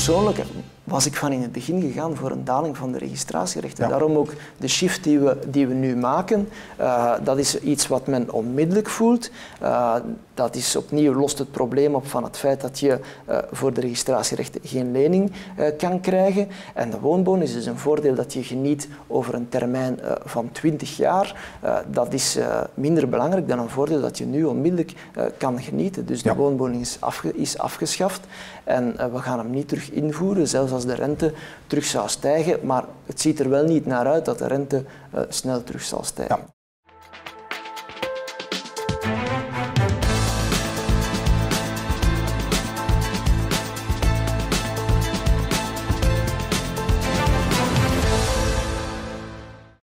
Persoonlijk was ik van in het begin gegaan voor een daling van de registratierechten. Ja. Daarom ook de shift die we nu maken. Dat is iets wat men onmiddellijk voelt. Dat is opnieuw lost het probleem op van het feit dat je voor de registratierechten geen lening kan krijgen. En de woonbonus is dus een voordeel dat je geniet over een termijn van 20 jaar. Dat is minder belangrijk dan een voordeel dat je nu onmiddellijk kan genieten. Dus de woonbonus is afgeschaft en we gaan hem niet terug invoeren, zelfs als de rente terug zou stijgen. Maar het ziet er wel niet naar uit dat de rente snel terug zal stijgen. Ja.